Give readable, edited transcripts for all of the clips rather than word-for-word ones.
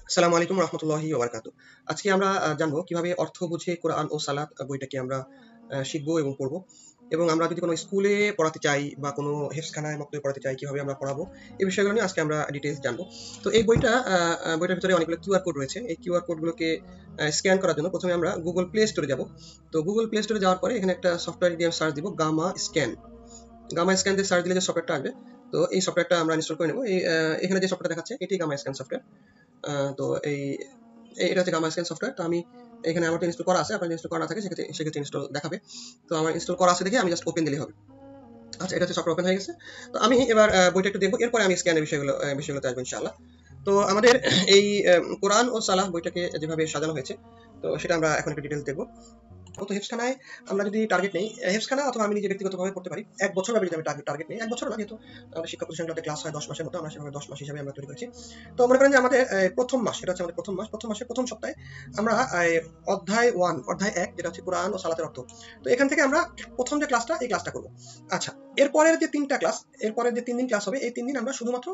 আসসালামু আলাইকুম রহমতুল্লাহি ওয়া বারাকাতুহু। আজকে আমরা জানবো কিভাবে অর্থ বুঝে কোরআন ও সালাত বইটাকে আমরা শিখবো এবং পড়বো। এবং আমরা যদি কোনো স্কুলে পড়াতে চাই বা কোনো হেফজখানায় মক্তবে পড়াতে চাই, কিভাবে আমরা পড়াবো? এই বিষয়গুলো নিয়ে আজকে আমরা ডিটেইলস জানবো। তো এই বইটার ভিতরে অনেকগুলো কিউআর কোড রয়েছে। এই কিউআর কোডগুলোকে স্ক্যান করার জন্য প্রথমে আমরা Google Play Store যাবো। তো Google Play Store যাওয়ার পরে এখানে একটা সফটওয়্যার দিয়ে সার্চ দিব গামা স্ক্যান। গামা স্ক্যান দিয়ে সার্চ দিলে যে সফটওয়্যারটা আসবে, তো এই সফটওয়্যারটা আমরা ইনস্টল করে নেব। এখানে যে সফটওয়্যারটা দেখাচ্ছে এটি গামা স্ক্যান সফটওয়্যার। তো এটা হচ্ছে গামা স্ক্যান সফটওয়্যার। তো আমি এখানে আমার ইনস্টল করা আছে, আপনার ইনস্টল করা না থাকে সেক্ষেত্রে ইনস্টল দেখাবে। তো আমার ইনস্টল করা আছে দেখে আমি জাস্ট ওপেন দিলেই হবে। আচ্ছা, এটা হচ্ছে সফটওয়্যার ওপেন হয়ে গেছে। তো আমি এবার বইটা একটু দেখবো, এরপরে আমি স্ক্যানের বিষয়গুলোতে আসবো ইনশাআল্লাহ। তো আমাদের এই কোরআন ও সালাহ বইটাকে যেভাবে সাজানো হয়েছে, তো সেটা আমরা এখন একটু ডিটেলস দেখবো। তো হেফজখানায় আমরা যদি টার্গেট নেই, হেফজখানা অথবা আমি নিজে ব্যক্তিগতভাবে পড়তে পারি ১ বছর ব্যাপী, যদি আমি টার্গেট নেই ১ বছর না, যেহেতু আমাদের শিক্ষা প্রতিষ্ঠানগুলোতে ক্লাস হয় ১০ মাসের মতো, আমরা সেভাবে ১০ মাস হিসাবে আমরা তৈরি করেছি। তো মনে করেন যে আমাদের প্রথম মাস, এটা হচ্ছে আমাদের প্রথম মাস, প্রথম মাসের প্রথম সপ্তাহে আমরা অধ্যায় 1 অধ্যায় ১ যেটা হচ্ছে কোরআন ও সালাতের অর্থ। তো এখান থেকে আমরা প্রথম যে ক্লাসটা, এই ক্লাসটা করব। আচ্ছা, এরপরের যে ৩টা ক্লাস, এরপরের যে ৩ দিন ক্লাস হবে, এই 3 দিন আমরা শুধুমাত্র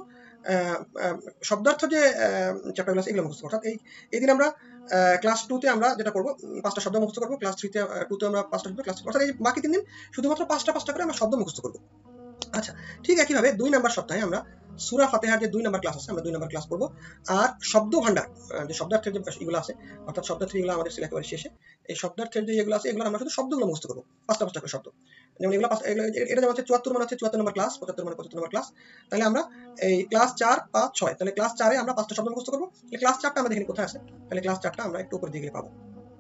শব্দার্থ যে চ্যাপ্টারগুলো আছে এগুলো মুখস্থ করব। অর্থাৎ এই দিন আমরা ক্লাস 2 তে আমরা যেটা করব, 5টা শব্দ মুখস্থ করব। ক্লাস 3 তে 2 তে আমরা 5টা শব্দ, ক্লাস 3 অর্থাৎ এই বাকি 3 দিন শুধুমাত্র 5টা করে আমরা শব্দ মুখস্থ করব। আচ্ছা, ঠিক একইভাবে 2 নাম্বার সপ্তাহে আমরা সূরা ফাতিহার যে 2 নাম্বার ক্লাস আছে, আমরা 2 নাম্বার ক্লাস করব। আর শব্দ ভান্ডার, যে শব্দার্থের যে এগুলো আছে, অর্থাৎ শব্দার্থের এগুলো আমাদের ছিল একেবারে শেষে। এই শব্দার্থের যে এগুলো আছে, এগুলো আমরা শুধু শব্দগুলো মুখস্থ করব। 5টা করে শব্দ। যেমন এটা যেমন হচ্ছে 74 মানে হচ্ছে 74 নম্বর ক্লাস, 75 মানে 75 নম্বর ক্লাস। তাহলে আমরা এই ক্লাস 4, 5, 6, তাহলে ক্লাস 4 এ আমরা 5টা শব্দ মুখস্থ করব। তাহলে ক্লাস 4টা আমাদের এখানে কোথায় আছে? তাহলে ক্লাস 4টা আমরা একটু উপরে দিয়ে গেলে পাবো।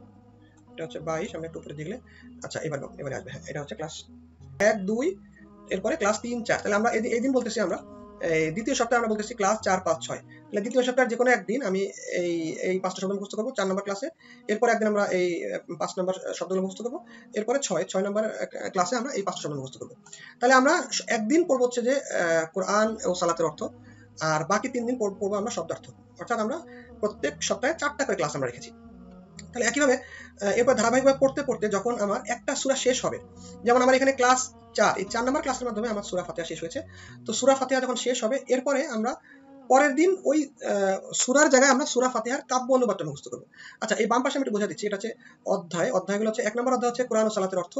এটা হচ্ছে 22, আমরা একটু উপরে দিয়ে গেলে, আচ্ছা এবারে আসবে। হ্যাঁ, এটা হচ্ছে ক্লাস 1, 2, এরপরে ক্লাস 3, 4। তাহলে আমরা এই দিন বলতেছি, আমরা দ্বিতীয় সপ্তাহে আমরা বলতেছি ক্লাস 4, 5, 6। তাহলে দ্বিতীয় সপ্তাহের যে কোনো একদিন আমি এই এই 5টা শব্দ মুখস্থ করব 4 নম্বর ক্লাসে। এরপরে একদিন আমরা এই 5 নম্বর শব্দগুলো মুখস্থ করব। এরপরে 6 নম্বর ক্লাসে আমরা এই 5টা শব্দ মুখস্থ করব। তাহলে আমরা একদিন পড়ব হচ্ছে যে কোরআন ও সালাতের অর্থ, আর বাকি 3 দিন পড়ব আমরা শব্দার্থ। অর্থাৎ আমরা প্রত্যেক সপ্তাহে 4টা করে ক্লাস আমরা রেখেছি। তাহলে একইভাবে এরপর ধারাবাহিকভাবে পড়তে পড়তে যখন আমার একটা সূরা শেষ হবে, যেমন আমার এখানে ক্লাস 4, এই 4 নম্বর ক্লাসের মাধ্যমে আমার সূরা ফাতিহা শেষ হয়েছে। তো সূরা ফাতিহা যখন শেষ হবে, এরপরে আমরা পরের দিন ওই সূরার জায়গায় আমরা সূরা ফাতিহার কাব্য অনুবাদটা মুখস্থ করব। আচ্ছা, এই বাম পাশে আমি একটু বোঝা দিচ্ছি। এটা হচ্ছে অধ্যায়গুলো হচ্ছে 1 নম্বর অধ্যায় হচ্ছে কোরআন ও সালাতের অর্থ,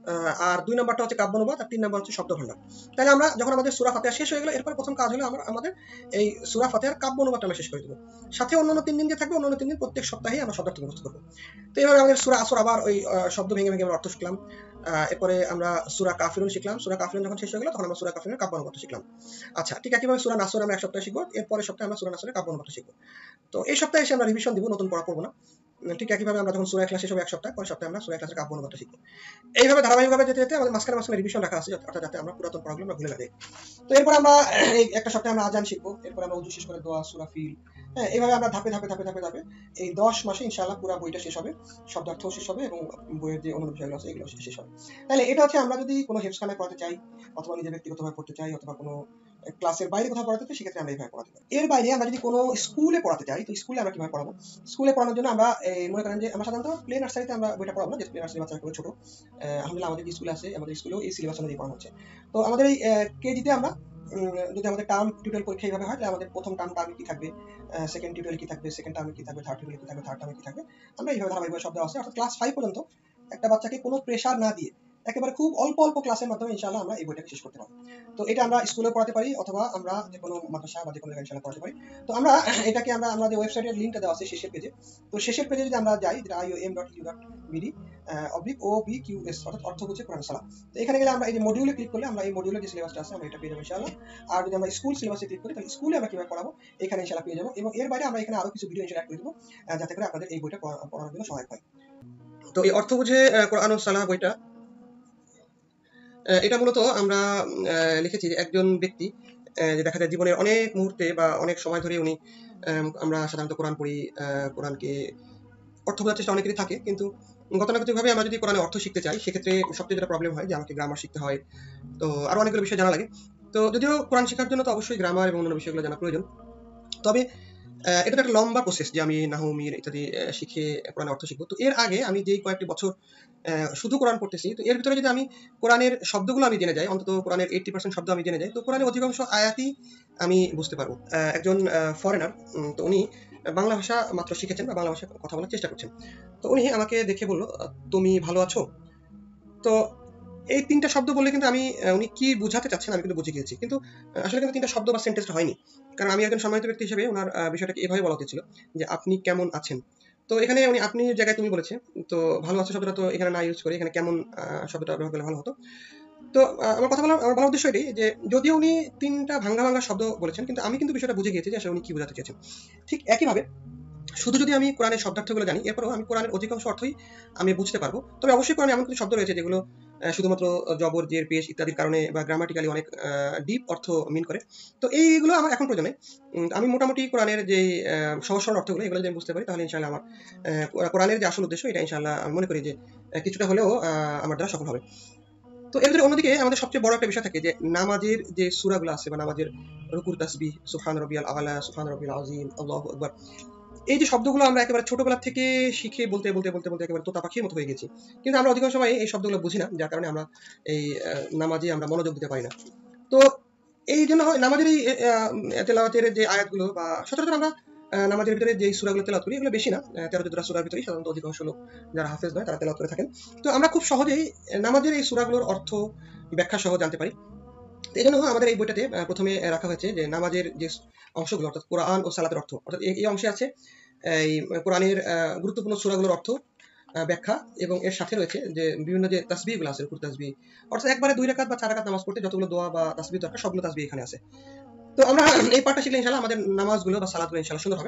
আর 2 নম্বরটা হচ্ছে কাব্য অনুবাদ, আর 3 নম্বর হচ্ছে শব্দ ভান্ডার। তাহলে আমরা যখন আমাদের সূরা ফাতিহা শেষ হয়ে গেল, এরপর প্রথম কাজ হলো আমাদের এই সূরা ফাতিহার কাব্য অনুবাদটা আমরা শেষ করে দেব। সাথে অন্যান্য 3 দিন যে থাকবে, অন্যান্য 3 দিন প্রত্যেক সপ্তাহে আমরা শব্দার্থ মুখস্থ করব। তো এইভাবে আমাদের সূরা আসর, আবার ওই শব্দ ভেঙে ভেঙে আমরা অর্থ শিখলাম। এরপরে আমরা সূরা কাফিরুন শিখলাম। সূরা কাফিরুন যখন শেষ হয়ে গেল, তখন আমরা সূরা কাফিরুনের কাব্য অনুবাদ শিখলাম। আচ্ছা, ঠিক একইভাবে সূরা নাসর আমরা এক সপ্তাহে শিখবো। এরপরের সপ্তাহে আমরা সূরা নাসরের কাব্য অনুবাদ শিখবো। তো এই সপ্তাহে এসে আমরা রিভিশন দিব, নতুন পড়া পড়বো না। ঠিক একইভাবে আমরা যখন সূরা ইখলাস শেষ হবে এক সপ্তাহ, পরের সপ্তাহে আমরা সূরা ইখলাসের কাব্য অনুবাদটা শিখবো। এইভাবে ধারাবাহিকভাবে যেতে যেতে আমাদের মাঝখানে রিভিশন রাখা আছে, অর্থাৎ যাতে আমরা পুরাতন পড়াগুলো আমরা ভুলে না যাই। তো এরপর আমরা এই একটা সপ্তাহে আমরা আজান শিখবো। এরপর আমরা ওযু শেষ করে দোয়া, সূরা ফিল। হ্যাঁ, এইভাবে আমরা ধাপে ধাপে এই 10 মাসে ইনশাআল্লাহ পুরো বইটা শেষ হবে, শব্দার্থও শেষ হবে এবং বইয়ের যে অন্যান্য বিষয়গুলো আছে এগুলো শেষ হবে। তাহলে এটা হচ্ছে আমরা যদি কোনো হেফজখানায় পড়াতে চাই, অথবা নিজে ব্যক্তিগতভাবে পড়তে চাই, অথবা কোনো ক্লাসের বাইরে কোথাও পড়াতে চাই, সেক্ষেত্রে আমরা এইভাবে পড়াতে পারি। এর বাইরে আমরা যদি কোনো স্কুলে পড়াতে চাই, তো স্কুলে আমরা কিভাবে পড়াবো? স্কুলে পড়ানোর জন্য আমরা মনে করেন যে আমরা সাধারণত প্লে নার্সারিতে আমরা বইটা পড়াবো না, যে প্লে নার্সারি বাচ্চারা খুবই ছোট। আলহামদুলিল্লাহ আমাদের যে স্কুল আছে, আমাদের স্কুলেও এই সিলেবাস অনুযায়ী পড়ানো হচ্ছে। তো আমাদের এই কেজিতে আমরা যদি আমাদের টার্ম টিউটোরিয়াল পরীক্ষা এইভাবে হয়, তাহলে আমাদের প্রথম টার্মে কি থাকবে, সেকেন্ড টিউটোরিয়াল কি থাকবে, সেকেন্ড টার্মে কি থাকবে, থার্ড টিউটোরিয়াল কি থাকবে, থার্ড টার্মে কি থাকবে, আমরা এইভাবে ধারাবাহিকভাবে সব দেওয়া আছে। অর্থাৎ ক্লাস 5 পর্যন্ত একটা বাচ্চাকে কোনো প্রেশার না দিয়ে একেবারে খুব অল্প ক্লাসের মাধ্যমে ইনশাআল্লাহ আমরা এই বইটাকে শেষ করতে পারবো। তো এটা আমরা স্কুলে পড়াতে পারি, অথবা আমরা যে কোনো মাদ্রাসা বা যে কোনো জায়গায় ইনশাআল্লাহ পড়াতে পারি। তো আমরা এটাকে আমাদের ওয়েবসাইটের লিংকটা দেওয়া আছে শেষের পেজে। তো শেষের পেজে যদি আমরা যাই, যেটা iom.edu.bd OBQS, অর্থাৎ অর্থ বুঝে কোরআন সালাত। তো এখানে গেলে আমরা এই যে মডিউলে ক্লিক করলে আমরা এই মডিউলের যে সিলেবাসটা আছে আমরা এটা পেয়ে যাবো ইনশাআল্লাহ। আর যদি আমরা স্কুল সিলেবাসে ক্লিক করি, তাহলে স্কুলে আমরা কিভাবে পড়াবো এখানে ইনশাআল্লাহ পেয়ে যাবো। এবং এর বাইরে আমরা এখানে আরো কিছু ভিডিও ইনশাআল্লাহ অ্যাড করে দেবো, যাতে করে আপনাদের এই বইটা পড়ানোর জন্য সহায়ক হয়। তো এই অর্থ বুঝে কোরআন ও সালাহ বইটা, এটা মূলত আমরা লিখেছি যে একজন ব্যক্তি যে দেখা যায় জীবনের অনেক মুহূর্তে বা অনেক সময় ধরে উনি, আমরা সাধারণত কোরআন পড়ি, কোরআনকে অর্থ বোঝার চেষ্টা অনেকেরই থাকে, কিন্তু গতানুগতিকভাবে আমরা যদি কোরআনের অর্থ শিখতে চাই, সেক্ষেত্রে সবচেয়ে যেটা প্রবলেম হয় যে আমাকে গ্রামার শিখতে হয়। তো আরো অনেকগুলো বিষয় জানা লাগে। তো যদিও কোরআন শেখার জন্য তো অবশ্যই গ্রামার এবং অন্যান্য বিষয়গুলো জানা প্রয়োজন, তবে এটা তো একটা লম্বা প্রসেস যে আমি নাহু, মির ইত্যাদি শিখে কোরআনের অর্থ শিখবো। তো এর আগে আমি যেই কয়েকটি বছর শুধু কোরআন পড়তেছি, তো এর ভিতরে যদি আমি কোরআনের শব্দগুলো আমি জেনে যাই, অন্তত কোরআনের 80% শব্দ আমি জেনে যাই, তো কোরআনের অধিকাংশ আয়াতই আমি বুঝতে পারবো। একজন ফরেনার, তো উনি বাংলা ভাষা মাত্র শিখেছেন বা বাংলা ভাষায় কথা বলার চেষ্টা করছেন। তো উনি আমাকে দেখে বলল, তুমি ভালো আছো? তো এই ৩ টা শব্দ বললে কিন্তু আমি উনি কি বুঝাতে চাচ্ছেন আমি কিন্তু বুঝে গিয়েছি। কিন্তু আসলে কিন্তু ৩ টা শব্দ বা সেন্টেন্সটা হয়নি। কারণ আমি একজন সম্মানিত ব্যক্তি হিসেবে উনার বিষয়টাকে এভাবে বলা উচিত ছিল যে, "আপনি কেমন আছেন?" তো এখানে উনি আপনির জায়গায় তুমি বলেছে। তো ভালো আছো শব্দটা তো এখানে না ইউজ করে এখানে কেমন শব্দটা ব্যবহার করলে ভালো হতো। তো আমার বলার উদ্দেশ্য এটাই যে, যদিও উনি ৩ টা ভাঙ্গা শব্দ বলেছেন, কিন্তু আমি কিন্তু বিষয়টা বুঝে গিয়েছি যে আসলে উনি কি বোঝাতে চেয়েছেন। ঠিক একইভাবে শুধু যদি আমি কোরআনের শব্দার্থগুলো জানি, এরপরেও আমি কোরআনের অধিকাংশ অর্থই আমি বুঝতে পারবো। তবে অবশ্যই কোরআনে এমন কিছু শব্দ রয়েছে যেগুলো শুধুমাত্র জবর, জের, পেশ ইত্যাদির কারণে বা গ্রামাটিক্যালি অনেক ডিপ অর্থ মিন করে। তো এইগুলো আমার এখন প্রয়োজন নেই। আমি মোটামুটি কোরআনের যেই সহজ সরল অর্থগুলো এগুলো যদি আমি বুঝতে পারি তাহলে ইনশাআল্লাহ আমার কোরআনের যে আসল উদ্দেশ্য এটা ইনশাআল্লাহ আমি মনে করি যে কিছুটা হলেও আমার দ্বারা সফল হবে। তো এর ভিতরে অন্যদিকে আমাদের সবচেয়ে বড় একটা বিষয় থাকে যে নামাজের যে সূরাগুলো আছে বা নামাজের রুকুর তাসবিহ, সুবহান রাব্বিয়াল আ'লা, সুবহান রাব্বিল আযীম, আল্লাহু আকবার। এই যে শব্দগুলো আমরা একেবারে ছোটবেলা থেকে শিখে বলতে একেবারে তোতা পাখির মতো হয়ে গেছি। কিন্তু আমরা অধিকাংশ সময় এই শব্দগুলো বুঝি না। যার কারণে আমরা এই নামাজে আমরা মনোযোগ দিতে পারি না। তো এইজন্য নামাজের এই তেলাওয়াতের যে আয়াতগুলো বা সচরাচর আমরা নামাজের ভিতরে যেই সূরাগুলো তেলাওয়াত করি এগুলো বেশি না। ১৩-১৪ সূরার ভিতরেই সাধারণত অধিকাংশ লোক যারা হাফেজ নয় তারা তেলাওয়াত করে থাকেন। তো আমরা খুব সহজেই নামাজের এই সূরাগুলোর অর্থ ব্যাখ্যা সহ জানতে পারি। তো এজন্য আমাদের এই বইটাতে ১ম এ রাখা হয়েছে যে নামাজের যে অংশগুলো অর্থাৎ কোরআন ও সালাতের অর্থ। অর্থাৎ এই অংশে আছে এই কোরআনের গুরুত্বপূর্ণ সূরাগুলোর অর্থ, ব্যাখ্যা এবং এর সাথে রয়েছে যে বিভিন্ন যে তাসবিহগুলো আছে রুকুর তাসবিহ। অর্থাৎ একবারে ২ রাকাত বা ৪ রাকাত নামাজ পড়তে যতগুলো দোয়া বা তাসবিহ দরকার সবগুলো তাসবিহ এখানে আছে। তো আমরা এই পাঠটা শিখলে ইনশাআল্লাহ আমাদের নামাজগুলো বা সালাতগুলো ইনশাআল্লাহ সুন্দর হবে।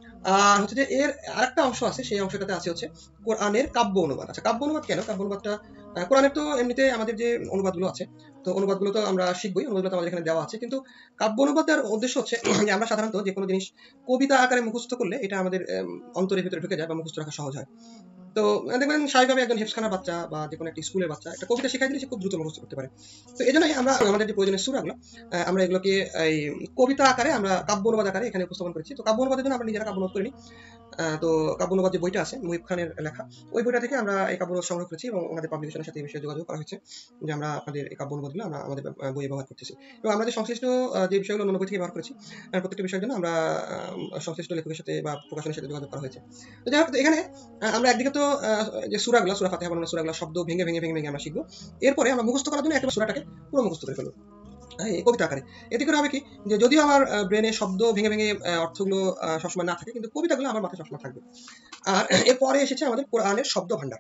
আর হচ্ছে যে এর আরেকটা অংশ আছে সেই অংশটাতে আছে হচ্ছে কোরআনের কাব্য অনুবাদ। আচ্ছা কাব্য অনুবাদ কেন? কাব্য অনুবাদটা কোরআনের তো এমনিতে আমাদের যে অনুবাদগুলো আছে তো অনুবাদগুলো তো আমরা শিখবই। অনুবাদগুলো তো আমাদের এখানে দেওয়া আছে। কিন্তু কাব্য অনুবাদ দেওয়ার উদ্দেশ্য হচ্ছে যে আমরা সাধারণত যেকোনো জিনিস কবিতা আকারে মুখস্থ করলে এটা আমাদের অন্তরের ভিতরে ঢুকে যায় বা মুখস্থ রাখা সহজ হয়। তো দেখবেন স্বাভাবিকভাবে একজন হেফজখানার বাচ্চা বা যেকোনো একটা স্কুলের বাচ্চা একটা কবিতা শিখাই দিলে সে খুব দ্রুত মুখস্থ করতে পারে। তো এজন্যই আমরা আমাদের যে প্রয়োজনীয় সূরাগুলো আমরা এগুলোকে এই কবিতা আকারে আমরা কাব্য অনুবাদ আকারে এখানে উপস্থাপন করেছি। তো কাব্য অনুবাদের জন্য আমরা নিজেরা কাব্য অনুবাদ করে নিই। তো কাব্য অনুবাদ যে বইটা আছে মুহিব খানের লেখা ওই বইটা থেকে আমরা এই কাব্য অনুবাদ সংগ্রহ করেছি এবং আমাদের পাবলিকেশনের সাথে এই বিষয়ে যোগাযোগ করা হয়েছে যে আমরা আপনাদের এই কাব্য অনুবাদগুলো আমরা আমাদের বইয়ে ব্যবহার করতেছি এবং আমরা যে সংশ্লিষ্ট যে বিষয়গুলো অন্য বই থেকে ব্যবহার করেছি প্রত্যেকটা বিষয়ের জন্য আমরা সংশ্লিষ্ট লেখকের সাথে বা প্রকাশনের সাথে যোগাযোগ করা হয়েছে। তো যাই হোক এখানে আমরা একদিকে তো যে সূরা ফাতিহা বর্ণনা সূরাগুলো শব্দ ভেঙে আমরা শিখবো। এরপরে আমরা মুখস্থ করার জন্য একটা সূরাটাকে পুরো মুখস্থ করে ফেলবো। হ্যাঁ, এই কবিতা আকারে। এতে করে হবে কি যে যদিও আমার ব্রেনে শব্দ ভেঙে অর্থগুলো সবসময় না থাকে কিন্তু কবিতাগুলো আমার মাথায় সবসময় থাকবে। আর এরপরে এসেছে আমাদের কোরআনের শব্দ ভান্ডার।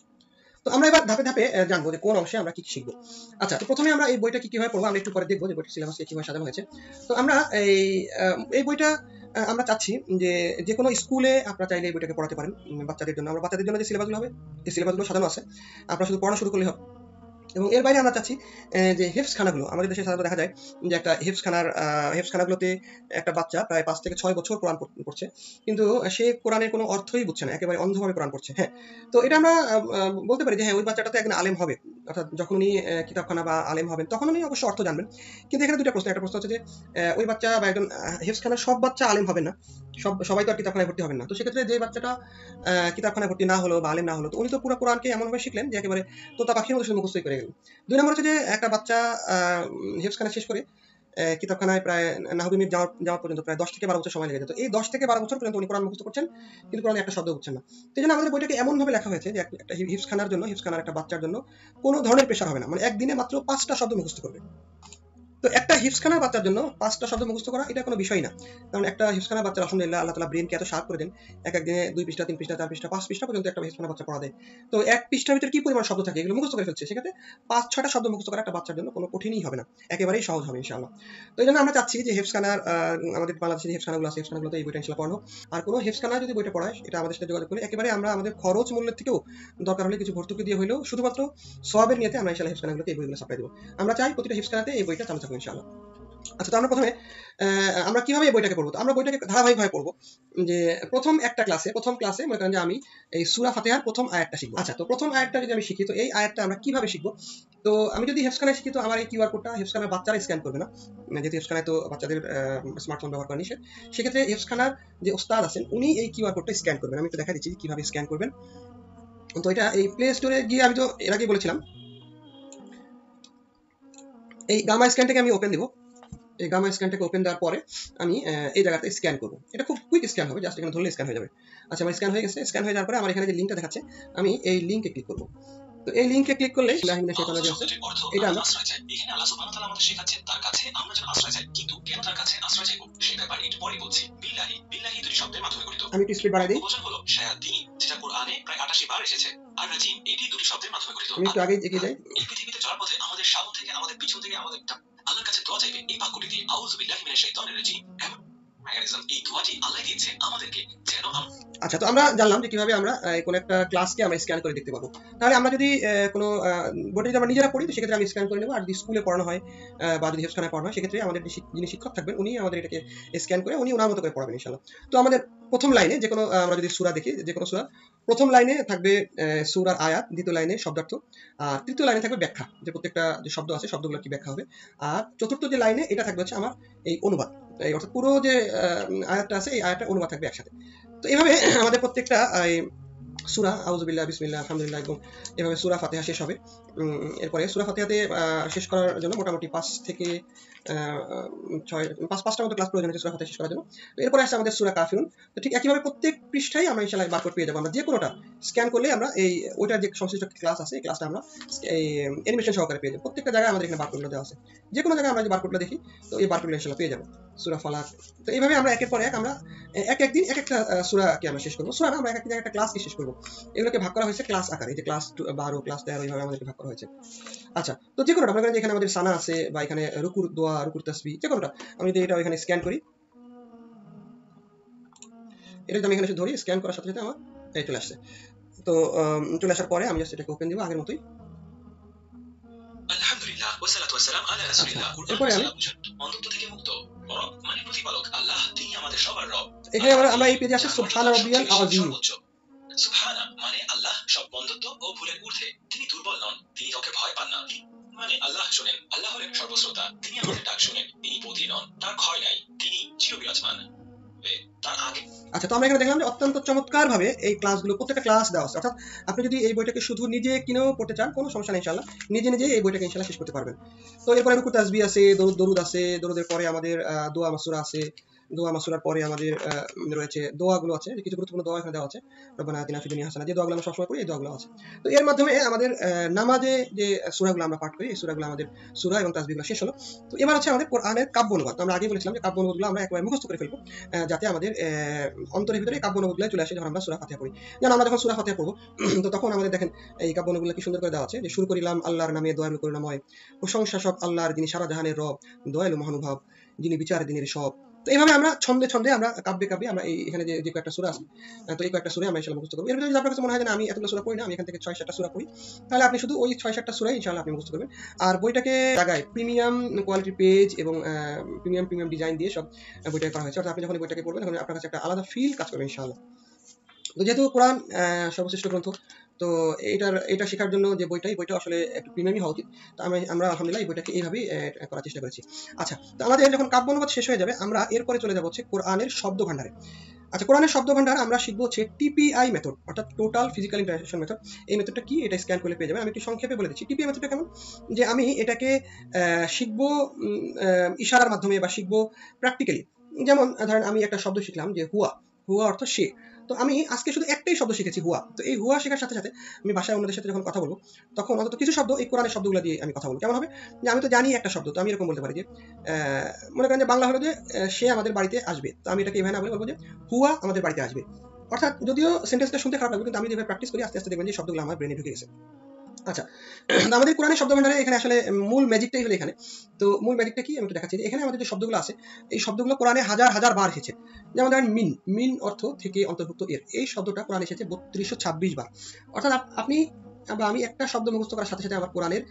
তো আমরা এবার ধাপে জানবো যে কোন অংশে আমরা কি শিখবো। আচ্ছা তো প্রথমে আমরা এই বইটা কিভাবে পড়বো আমরা একটু পরে দেখবো যে বইটার সিলেবাসকে কিভাবে সাজানো হয়েছে। তো আমরা এই বইটা আমরা চাচ্ছি যে যেকোনো স্কুলে আপনারা চাইলে এই বইটাকে পড়াতে পারেন বাচ্চাদের জন্য। আমরা বাচ্চাদের জন্য যে সিলেবাসগুলো হবে এই সিলেবাসগুলো সাজানো আছে। আপনারা শুধু পড়া শুরু করলেই হবে। এবং এর বাইরে আমরা চাচ্ছি যে হেফজখানাগুলো আমাদের দেশে সাধারণত দেখা যায় যে একটা হেফজখানাগুলোতে একটা বাচ্চা প্রায় ৫ থেকে ৬ বছর কোরআন পড়ছে কিন্তু সে কোরআনের কোনো অর্থই বুঝছে না একেবারে অন্ধভাবে কোরআন পড়ছে। হ্যাঁ, তো এটা আমরা বলতে পারি যে হ্যাঁ ওই বাচ্চাটা তো একদিন আলেম হবে, অর্থাৎ যখন উনি কিতাবখানা বা আলেম হবেন তখন উনি অবশ্য অর্থ জানবেন। কিন্তু এখানে দুইটা প্রশ্ন, একটা প্রশ্ন হচ্ছে যে ওই বাচ্চা বা একজন হেফজখানার সব বাচ্চা আলেম হবে না, সবাই তো আর কিতাবখানায় ভর্তি হবেন না। তো সেক্ষেত্রে যে বাচ্চাটা কিতাবখানায় ভর্তি না হলো বা আলেম না হলো তো উনি তো পুরো কোরআনকে এমনভাবে শিখলেন যে একেবারে তোতা পাখির মতো শুধু মুখস্থই করে গেলেন। ২ নম্বর হচ্ছে যে একটা বাচ্চা হেফজখানা শেষ করে কিতাবখানায় প্রায় নাহবী মির যাওয়া পর্যন্ত প্রায় ১০ থেকে ১২ বছর সময় লেগে যেত। এই ১০ থেকে ১২ বছর পর্যন্ত উনি কোরআন মুখস্থ করছেন কিন্তু কোরআনের একটা শব্দ বুঝছেন না। তো এইজন্য আমাদের বইটাকে এমনভাবে লেখা হয়েছে যে একটা হিফজখানার একটা বাচ্চার জন্য কোনো ধরনের প্রেশার হবে না। মানে একদিনে মাত্র ৫ টা শব্দ মুখস্থ করবে। তো একটা হিফজখানার বাচ্চার জন্য ৫ টা শব্দ মুখস্থ করা এটা কোনো বিষয় না। কারণ একটা হিফজখানার বাচ্চার আলহামদুলিল্লাহ আল্লাহ তাআলা ব্রেইনকে এত শার্প করে দেন। এক দিনে ২ পৃষ্ঠা, ৩ পৃষ্ঠা, ৪ পৃষ্ঠা, ৫ পৃষ্ঠা পর্যন্ত একটা হিফজখানার বাচ্চা পড়া দেয়। তো এক পৃষ্ঠার ভিতরে কি পরিমাণ শব্দ থাকে এগুলো মুখস্থ করে ফেলছে। সেক্ষেত্রে ৫-৬ টা শব্দ মুখস্থ করা একটা বাচ্চার জন্য কোনো কঠিনই হবে না। একেবারেই সহজ হবে ইনশাআল্লাহ। তো এইজন্য আমরা চাচ্ছি যে হেফজখানার আমাদের বাংলাদেশে যে হেফজখানাগুলো আছে হেফজখানাগুলোতে এই বইটা ইনশাআল্লাহ পড়ানো। আর কোনো হেফজখানায় যদি বইটা পড়ায় এটা আমাদের সাথে যোগাযোগ করলে একেবারে আমরা আমাদের খরচ মূল্যের থেকেও দরকার হলে কিছু ভর্তুকি দিয়ে হইলেও শুধুমাত্র সওয়াবের নিয়তে আমরা ইনশাআল্লাহ হেফজখানাগুলোতে এই বইগুলো সাপ্লাই দেব। আমরা চাই প্রতিটা হেফজখানাতে এই বইটা চালু থাকুক ইনশাআল্লাহ। আচ্ছা তো আমরা প্রথমে আমরা কিভাবে এই বইটাকে পড়বো? তো আমরা বইটাকে ধারাবাহিকভাবে পড়বো। যে প্রথম ক্লাসে মনে করেন যে আমি এই সূরা ফাতিহার প্রথম আয়াতটা শিখবো। আচ্ছা তো প্রথম আয়াতটা যদি আমি শিখি তো এই আয়াতটা আমরা কিভাবে শিখবো? তো আমি যদি হেফজখানায় শিখি তো আমার এই কিউআর কোডটা হেফজখানার বাচ্চারা স্ক্যান করবে না। যেহেতু হেফজখানায় তো বাচ্চাদের স্মার্টফোন ব্যবহার করা নিষেধ। সেক্ষেত্রে হেফজখানার যে ওস্তাদ আছেন উনি এই কিউআর কোডটা স্ক্যান করবেন। আমি একটু দেখা দিচ্ছি কিভাবে স্ক্যান করবেন। তো এটা এই প্লে স্টোরে গিয়ে আমি তো এর আগেই বলেছিলাম এই গামা স্ক্যানটাকে আমি ওপেন দিব। এই গামা স্ক্যানটাকে ওপেন দেওয়ার পরে আমি এই জায়গাতে স্ক্যান করবো। এটা খুব কুইক স্ক্যান হবে, জাস্ট এখানে ধরলে স্ক্যান হয়ে যাবে। আচ্ছা, আমার স্ক্যান হয়ে গেছে। স্ক্যান হয়ে যাওয়ার পরে আমার এখানে যে লিঙ্কটা দেখাচ্ছে, আমি এই লিঙ্কে ক্লিক করবো। তো এই লিঙ্কে ক্লিক করলে এটা আমরা এখানে আল্লাহ সুবহানাহু ওয়া তাআলা আমাদের শেখাচ্ছেন তার কাছে আমরা যেন আশ্রয় চাই, কিন্তু কেন তার কাছে আশ্রয় চাইবো সে ব্যাপারে একটু পরে বলছি। বিল্লাহি, বিল্লাহি দুটি শব্দের মাধ্যমে গঠিত। আমি একটু স্পিড বাড়াই দিই। বচন হলো শায়াতিন, যেটা কোরআনে প্রায় 88 বার এসেছে। আর রাজিম, এটি দুটি শব্দের মাধ্যমে গঠিত। আমি একটু আগে এগিয়ে যাই। এই পৃথিবীতে চলার পথে আমাদের সামনে থেকে, আমাদের পিছন থেকে, আমাদের আল্লাহর কাছে দোয়া চাইবে এই বাক্যটি দিয়ে, আউযু বিল্লাহি মিনাশ শাইতানির রাজিম। এই দোয়াটি আল্লাহ দিয়েছে আমাদেরকে যেন। আচ্ছা, তো আমরা জানলাম যে কিভাবে আমরা কোনো একটা ক্লাসকে আমরা স্ক্যান করে দেখতে পাবো। তাহলে আমরা যদি কোনো বইটা যদি আমরা নিজেরা পড়ি, তো সেক্ষেত্রে আমি স্ক্যান করে নেবো। আর যদি স্কুলে পড়ানো হয় বা যদি হেফজখানায় পড়ানো হয়, সেক্ষেত্রে আমাদের যিনি শিক্ষক থাকবেন উনি আমাদের এটাকে স্ক্যান করে উনি ওনার মতো করে পড়াবেন ইনশাআল্লাহ। তো আমাদের প্রথম লাইনে যে কোনো আমরা যদি সূরা দেখি, যে কোনো সূরা প্রথম লাইনে থাকবে সূরার আয়াত, দ্বিতীয় লাইনে শব্দার্থ, আর তৃতীয় লাইনে থাকবে ব্যাখ্যা, যে প্রত্যেকটা যে শব্দ আছে শব্দগুলো কি ব্যাখ্যা হবে। আর চতুর্থ যে লাইনে এটা থাকবে হচ্ছে আমার এই অনুবাদ, এই অর্থাৎ পুরো যে আয়াতটা আছে এই আয়াতটা অনুবাদ থাকবে একসাথে। তো এইভাবে আমাদের প্রত্যেকটা সূরা আউযুবিল্লাহ, বিসমিল্লাহ, আলহামদুলিল্লাহ এবং এভাবে সূরা ফাতিহা শেষ হবে। এরপরে সূরা ফাতিহাতে শেষ করার জন্য মোটামুটি 5 থেকে 5টা মতো ক্লাস প্রয়োজন হচ্ছে সূরা ফাতিহা শেষ করার জন্য। তো এরপরে আসছে আমাদের সূরা কাফিরুন। তো ঠিক একইভাবে প্রত্যেক পৃষ্ঠায় আমরা ইনশাআল্লাহ বারকোড পেয়ে যাবো। আমরা যে কোনোটা স্ক্যান করলে আমরা এই ওইটার যে সংশ্লিষ্ট ক্লাস আছে এই ক্লাসটা আমরা এই অ্যানিমেশন সহকারে পেয়ে যাবো। প্রত্যেকটা জায়গায় আমাদের এখানে বারকোডগুলো দেওয়া আছে। যে কোনো জায়গায় আমরা যে বারকোডটা দেখি, তো এই বারকোডগুলো ইনশাআল্লাহ পেয়ে যাবো। সূরা ফালাক। তো এইভাবে আমরা একের পর এক আমরা একদিন এক একটা সূরাকে আমরা শেষ করবো। সূরা না, আমরা এক একটা ক্লাসকে শেষ করবো। এগুলোকে ভাগ করা হয়েছে ক্লাস আকারে, যে ক্লাস 12, ক্লাস 13 এইভাবে আমাদেরকে ভাগ করা হয়েছে। আচ্ছা, তো যে কোনোটা আমরা এখানে আমাদের সানা আছে বা এখানে রুকুর দোয়া, রুকুর তাসবিহ, যে কোনোটা আমি যদি এটা এখানে স্ক্যান করি, এটা যদি আমি এখানে ধরি, স্ক্যান করার সাথে সাথে আমার এই চলে আসছে। তো চলে আসার পরে আমি জাস্ট এটাকে ওপেন দিব আগের মতোই। আলহামদুলিল্লাহ ওয়াসসালাতু ওয়াসসালাম আলা রাসূলিল্লাহ। এরপরে আমি অন্ধত্ব থেকে মুক্ত, রব মানে প্রতিপালক আল্লাহ, তিনি আমাদের সবার রব। এখানে আমরা এই পেজে আসে সুবহান রাব্বিয়াল আযীম। সুবহানা মানে আল্লাহ সব বন্ধত্ব ও ভুলের ঊর্ধ্বে, তিনি দুর্বল নন, তিনি কাউকে ভয় পান না, মানে আল্লাহ শোনেন, আল্লাহ হলেন সর্বশ্রোতা, তিনি আমাদের ডাক শোনেন, তিনি বধির নন, তার ক্ষয় নাই, তিনি চিরবিরাজমান। আচ্ছা, তো আমরা এখানে দেখলাম যে অত্যন্ত চমৎকার ভাবে এই ক্লাসগুলো, প্রত্যেকটা ক্লাস দেওয়া আছে। অর্থাৎ আপনি যদি এই বইটাকে শুধু নিজে কিনেও পড়তে চান, কোনো সমস্যা নেই ইনশাআল্লাহ, নিজে নিজে এই বইটাকে ইনশাআল্লাহ শেষ করতে পারবেন। তো এরপরে রুকু তাসবিহ আছে, দরুদ আছে, দরুদের পরে আমাদের দোয়া মাসুরা আছে, দোয়া মাসুরার পরে আমাদের রয়েছে দোয়াগুলো আছে, কিছু গুরুত্বপূর্ণ দোয়া এখানে দেওয়া আছে। রব্বানা আতিনা ফিদ দুনিয়া হাসানাহ, যে দোয়াগুলো আমরা সবসময় পড়ি এই দোয়াগুলো আছে। তো এর মাধ্যমে আমাদের নামাজে যে সূরাগুলো আমরা পাঠ করি, এই সূরাগুলো আমাদের সূরা এবং তাসবিহগুলো শেষ হলো। তো এবার হচ্ছে আমাদের কোরআনের কাব্য অনুবাদ। আমরা আগে বলেছিলাম যে কাব্য অনুবাদগুলো আমরা একবারে মুখস্থ করে ফেলবো, যাতে আমাদের অন্তরের ভিতরে কাব্য অনুবাদগুলো চলে আসে যখন আমরা সূরা ফাতিহা পড়ি। যেমন আমরা যখন সূরা ফাতিহা পড়বো, তো তখন আমাদের দেখেন এই কাব্য অনুবাদগুলো কি সুন্দর করে দেওয়া আছে, যে শুরু করিলাম আল্লাহর নামে, দয়ালু করুণাময়, প্রশংসা সব আল্লাহর, যিনি সারা জাহানের রব, দয়ালু মহানুভব, যিনি বিচার দিনের সব। তো এইভাবে আমরা ছন্দে ছন্দে আমরা কাব্যে আমরা এখানে যে কয়েকটা সূরা আছে, তো এই কয়েকটা সূরা আমরা ইনশাআল্লাহ মুখস্থ করব। এর ভিতরে যদি আপনার কাছে মনে হয় যে আমি এতগুলো সূরা পড়ি না, আমি এখান থেকে 6-7টা সূরা পড়ি, তাহলে আপনি শুধু ওই 6-7টা সূরাই ইনশাআল্লাহ আপনি মুখস্থ করবেন। আর বইটাকে জায়গায় প্রিমিয়াম কোয়ালিটির পেজ এবং প্রিমিয়াম ডিজাইন দিয়ে সব বইটাকে করা হয়েছে। অর্থাৎ আপনি যখন বইটাকে পড়বেন তখন আপনার কাছে একটা আলাদা ফিল কাজ করবে ইনশাআল্লাহ। তো যেহেতু কোরআন সর্বশ্রেষ্ঠ গ্রন্থ, তো এটা শেখার জন্য যে বইটা আসলে একটু প্রিমিয়ামই হওয়া উচিত। তো আমরা আলহামদুলিল্লাহ এই বইটাকে এইভাবেই করার চেষ্টা করেছি। আচ্ছা, তো আমাদের যখন কাব্য অনুবাদ শেষ হয়ে যাবে, আমরা এরপরে চলে যাব হচ্ছে কোরআনের শব্দ ভান্ডারে। আচ্ছা, কোরআনের শব্দ ভান্ডার আমরা শিখবো হচ্ছে টিপিআই মেথড, অর্থাৎ টোটাল ফিজিক্যাল ইন্টারঅ্যাকশন মেথড। এই মেথডটা কি, এটা স্ক্যান করলে পেয়ে যাবেন। আমি একটু সংক্ষেপে বলে দিচ্ছি টিপিআই মেথডটা কেমন। যে আমি এটাকে শিখবো ইশারার মাধ্যমে বা শিখবো প্র্যাকটিক্যালি। যেমন ধরেন আমি একটা শব্দ শিখলাম যে হুয়া, হুয়া অর্থ সে। তো আমি আজকে শুধু একটাই শব্দ শিখেছি হুয়া। তো এই হুয়া শেখার সাথে সাথে আমি ভাষায় অন্যদের সাথে যখন কথা বলবো, তখন অন্তত কিছু শব্দ এই কোরআনের শব্দগুলো দিয়ে আমি কথা বলবো। কেমন হবে, যে আমি তো জানি একটা শব্দ, তো আমি এরকম বলতে পারি যে মনে করেন যে বাংলা হলো যে সে আমাদের বাড়িতে আসবে, তো আমি এটাকে এভাবে না বলে বলবো যে হুয়া আমাদের বাড়িতে আসবে। অর্থাৎ যদিও সেন্টেন্সটা শুনতে খারাপ লাগবে, কিন্তু আমি যেভাবে প্র্যাকটিস করি আস্তে আস্তে দেখবেন যে শব্দগুলো আমার ব্রেনে ঢুকে গেছে। আচ্ছা, আমাদের কোরআনের শব্দ ভান্ডারে এখানে আসলে মূল ম্যাজিকটাই হলো এখানে। তো মূল ম্যাজিকটা কি আমি একটু দেখাচ্ছি। এখানে আমাদের যে শব্দগুলো আছে, এই শব্দগুলো কোরআনে হাজার হাজার বার এসেছে। যেমন ধরেন মিন অর্থ থেকে অন্তর্ভুক্ত এর, এই শব্দটা কোরআনে এসেছে 3226 বার। অর্থাৎ আপনি বা আমি একটা শব্দ মুখস্থ করার সাথে সাথে আমার কোরআনের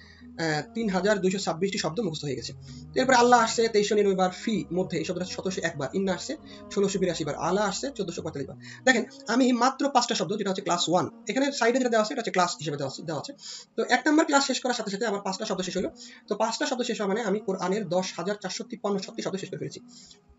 3226টি শব্দ মুখস্থ হয়ে গেছে। এরপরে আল্লাহ আসছে 2399 বার, ফি মধ্যে এই শব্দটা 1701 বার, ইন্না আসছে 1682 বার, আলা আসছে 1445 বার। দেখেন আমি মাত্র 5টা শব্দ, যেটা হচ্ছে ক্লাস 1, এখানে সাইডে যেটা দেওয়া আছে এটা হচ্ছে ক্লাস হিসেবে দেওয়া আছে। তো 1 নম্বর ক্লাস শেষ করার সাথে সাথে আমার 5টা শব্দ শেষ হলো। তো 5টা শব্দ শেষ হওয়া মানে আমি কোরআনের 10,453 শব্দ শেষ করে ফেলেছি।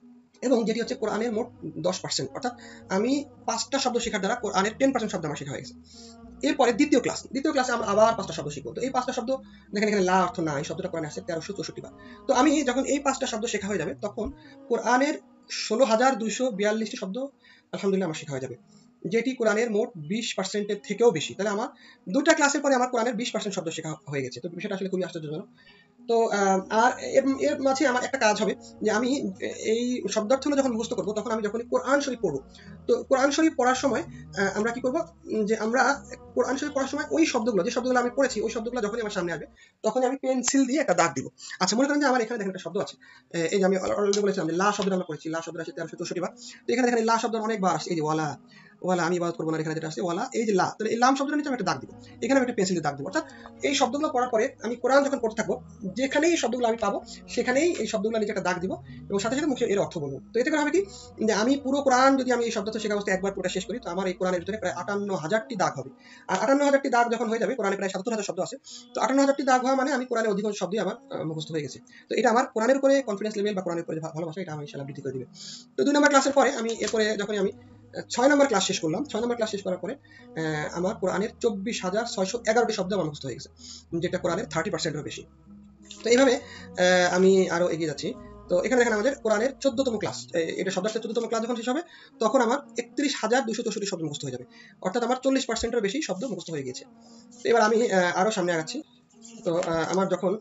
এবং যেটি হচ্ছে কোরআনের মোট 10%, অর্থাৎ আমি 5টা শব্দ শেখার দ্বারা কোরআনের 10% শব্দ আমার শেখা হয়ে গেছে। এরপরে দ্বিতীয় ক্লাসে আমরা আবার 5টা শব্দ শিখবো। তো এই 5টা শব্দ দেখেন এখানে লা অর্থ না, এই শব্দটা কোরআনে আসছে 1364 বার। তো আমি যখন এই 5টা শব্দ শেখা হয়ে যাবে তখন কোরআনের 16,242টি শব্দ আলহামদুলিল্লাহ আমার শেখা হয়ে যাবে, যেটি কোরআনের মোট 20% এর থেকেও বেশি। তাহলে আমার 2টা ক্লাসের পরে আমার কোরআনের 20% শব্দ শেখা হয়ে গেছে। তো বিষয়টা আসলে খুবই আশ্চর্যজনক। তো আর এর মাঝে আমার একটা কাজ হবে যে আমি এই শব্দার্থগুলো যখন মুখস্থ করবো তখন আমি যখনই কোরআন শরীফ পড়বো, তো কোরআন শরীফ পড়ার সময় আমরা কি করবো, যে আমরা কোরআন শরীফ পড়ার সময় ওই শব্দগুলো, যে শব্দগুলো আমি পড়েছি ওই শব্দগুলো যখনই আমার সামনে আসবে তখনই আমি পেন্সিল দিয়ে একটা দাগ দিব। আচ্ছা, মনে করেন যে আমার এখানে দেখেন একটা শব্দ আছে, এই যে আমি অলরেডি বলেছিলাম যে লা শব্দটা আমরা পড়েছি, লা শব্দটা আছে 1364 বার। তো এখানে দেখেন লা শব্দ অনেকবার আসছে, এই যে ওয়ালা, ওয়ালা আমি ইবাদত করবো না, এখানে যেটা আসছে ওয়ালা, এই যে লা, তাহলে এই লাম শব্দটা নিচে আমি একটা দাগ দিব, এখানে আমি একটা পেন্সিল দিয়ে দাগ দিব। অর্থাৎ এই শব্দগুলো পড়ার পরে আমি কোরআন যখন পড়তে থাকবো যেখানেই এই শব্দগুলো আমি পাবো সেখানেই এই শব্দগুলো নিচে একটা দাগ দিব এবং সাথে সাথে মুখে এর অর্থ বলবো। তো এতে করে হবে কি, যে আমি পুরো কোরআন যদি আমি এই শব্দ শেখা অবস্থায় একবার পড়ে শেষ করি তো আমার এই কোরআনের ভিতরে প্রায় 58,000টি দাগ হবে। আর 58,000টি দাগ যখন হয়ে যাবে, কোরআনে প্রায় 77,000 শব্দ আছে, তো 58,000টি দাগ হওয়া মানে আমি কোরআনের অধিকাংশ শব্দই আমার মুখস্থ হয়ে গেছে। তো এটা আমার কোরআনের উপরে কনফিডেন্স লেভেল বা কোরআনের উপরে ভালোবাসা এটা আমি ইনশাআল্লাহ বৃদ্ধি করে দিবে। তো 2 নম্বর ক্লাসের পরে আমি এরপরে যখন আমি 6 নম্বর ক্লাস শেষ করলাম, 6 নম্বর ক্লাস শেষ করার পরে আমার কোরআনের 24,611টি শব্দ আমার মুখস্থ হয়ে গেছে, যেটা কোরআনের 30% এরও বেশি। তো এইভাবে আমি আরো এগিয়ে যাচ্ছি। তো এখানে দেখেন আমাদের কোরআনের 14তম ক্লাস, এটা শব্দার্থের 14তম ক্লাস যখন শেষ হবে তখন আমার 31,264 শব্দ মুখস্থ হয়ে যাবে, অর্থাৎ আমার 40% এর বেশি শব্দ মুখস্থ হয়ে গেছে। তো এবার আমি আরো সামনে আগাচ্ছি। তো আমার যখন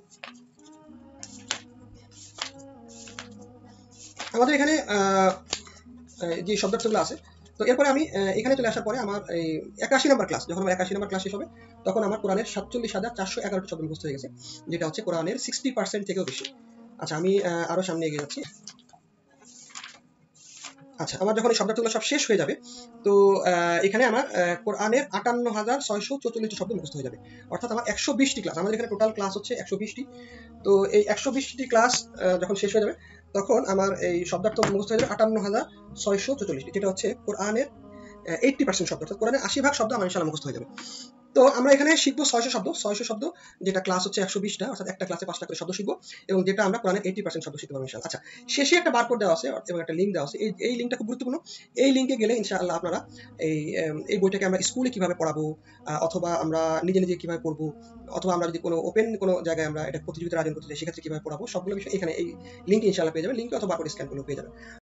আমাদের এখানে যে শব্দার্থগুলো আছে, তো এরপরে আমি এখানে চলে আসার পরে আমার এই 81 নম্বর ক্লাস, যখন আমার 81 নম্বর ক্লাস শেষ হবে তখন আমার কোরআনের 47,411টি শব্দ মুখস্থ হয়ে গেছে, যেটা হচ্ছে কোরআনের 60% থেকেও বেশি। আচ্ছা, আমি আরো সামনে এগিয়ে যাচ্ছি। আচ্ছা, আমার যখন এই শব্দার্থগুলো সব শেষ হয়ে যাবে তো এখানে আমার কোরআনের 58,644টি শব্দ মুখস্থ হয়ে যাবে, অর্থাৎ আমার 120টি ক্লাস, আমাদের এখানে টোটাল ক্লাস হচ্ছে 120টি। তো এই 120টি ক্লাস যখন শেষ হয়ে যাবে তখন আমার এই শব্দার্থ মুখস্থ হয়ে যাবে 58,644টি, যেটা হচ্ছে কোরআনের 80% শব্দ, অর্থাৎ কোরআনের 80 ভাগ শব্দ আমার ইনশাআল্লাহ মুখস্থ হয়ে যাবে। তো আমরা এখানে শিখবো 600 শব্দ, যেটা ক্লাস হচ্ছে 120টা, অর্থাৎ একটা ক্লাসে 5টা করে শব্দ শিখবো এবং যেটা আমরা কোরআনের 80% শব্দ শিখতে পারবো ইনশাআল্লাহ। আচ্ছা, শেষে একটা বারকোড দেওয়া আছে এবং একটা লিঙ্ক দেওয়া আছে, এই লিঙ্কটা খুব গুরুত্বপূর্ণ। এই লিঙ্কে গেলে ইনশাআল্লাহ আপনারা এই বইটাকে আমরা স্কুলে কিভাবে পড়াবো, অথবা আমরা নিজে নিজে কিভাবে পড়বো, অথবা আমরা যদি কোনো ওপেন কোনো জায়গায় আমরা এটা প্রতিযোগিতার আয়োজন করতে চাই সেক্ষেত্রে কিভাবে পড়াবো, সবগুলো বিষয় এখানে এই লিঙ্কে ইনশাআল্লাহ পেয়ে যাবেন, লিঙ্কে অথবা বারকোড স্ক্যান করলেও পেয়ে যাবেন।